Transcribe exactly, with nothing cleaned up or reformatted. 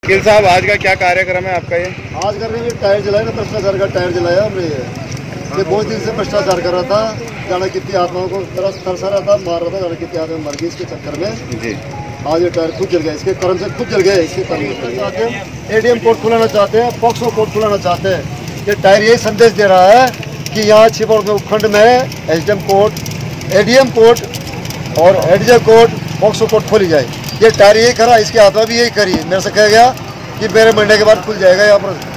वकील साहब, आज का क्या कार्यक्रम है आपका? ये आज करने में टायर जलाया ना, भ्रष्टाचार का टायर जलाया हमने। ये बहुत दिन से भ्रष्टाचार कर रहा था, जाना कितनी आत्माओं को तरसा रहा था, मार रहा था, जाना कितनी आत्मा मर गई इसके चक्कर में जी। आज ये टायर खुद जल गया, इसके कर्म से खुद जल गया। इसके कर्म चाहते हैं एडीएम कोर्ट खुलाना चाहते हैं, पॉक्सो कोर्ट खुलाना चाहते हैं। ये टायर यही संदेश दे रहा है कि यहाँ छिपौर में उपखंड में एसडीएम कोर्ट, एडीएम कोर्ट और एडीजे कोर्ट, पॉक्सो कोर्ट खोली जाए। ये टायर यही करा, इसकी आत्मा भी यही करी। मेरे से कह गया कि मेरे महीने के बाद खुल जाएगा यहाँ पर